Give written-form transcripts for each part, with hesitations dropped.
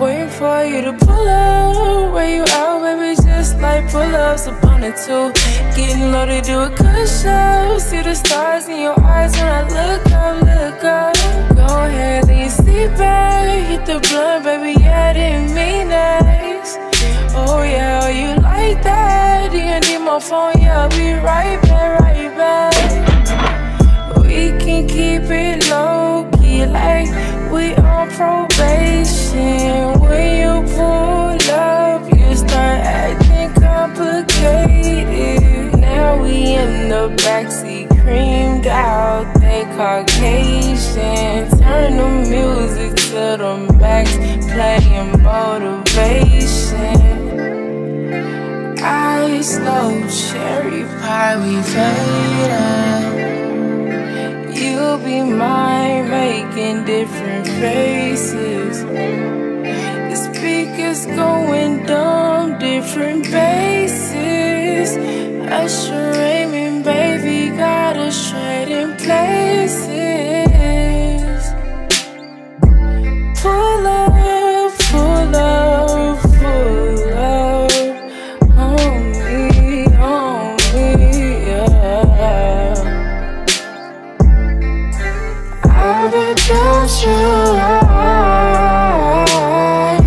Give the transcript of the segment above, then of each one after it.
waiting for you to pull up. Where you out, baby, just like pull-ups upon it too. Getting low to do a good show. See the stars in your eyes when I look up, look up. Go ahead, leave sleep back. Hit the blunt, baby, yeah, didn't mean nice. Oh yeah, oh, you like that? D&D my phone, yeah, I'll be right back, right back. We can keep it low-key like we on probation. When you pull up, you start acting complicated. Now we in the backseat, creamed out, they Caucasian. Turn the music to the max, playing motivation. Ice low, cherry pie, we fade out. You'll be mine, making different faces. The speakers going dumb, different bases. Usher Raymond, baby, got us trading places. Pull up, pull up, pull up. On me, yeah. I've been down you right.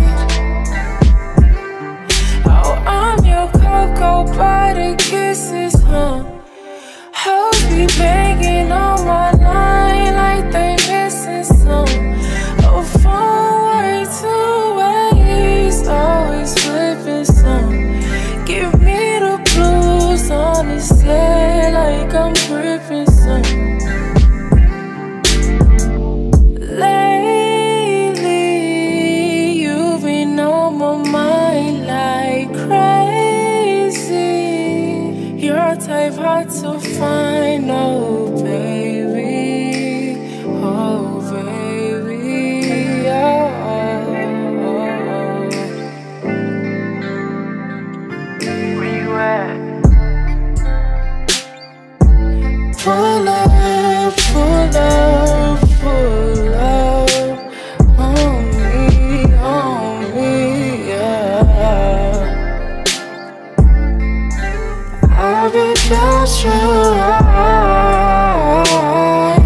Oh, I'm your cocoa butter kisses, huh? Hoes be banging on my line like they missing some. Oh, phone work 2 ways, always flipping some. Give me the blues on the set like I'm gripping some. Lately, you've been on my mind like crazy. You're a type hard to find, oh baby, oh baby, oh. Where you at? Pull up, pull up, pull up. On me, yeah. I've been down you right.